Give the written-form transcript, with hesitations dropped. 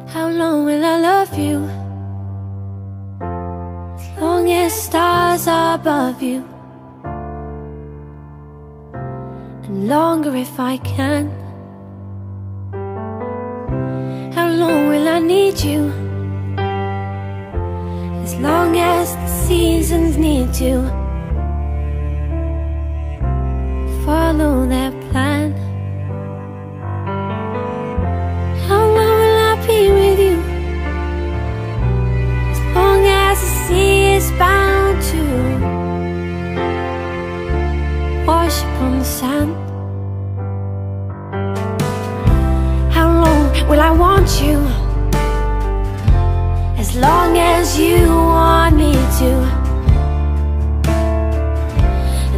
How long will I love you? As long as stars are above you, and longer if I can. How long will I need you? As long as the seasons need to follow their plan. How long will I be with you? As long as the sea is bound to wash upon the sand. How long will I want you? As long as you want me to.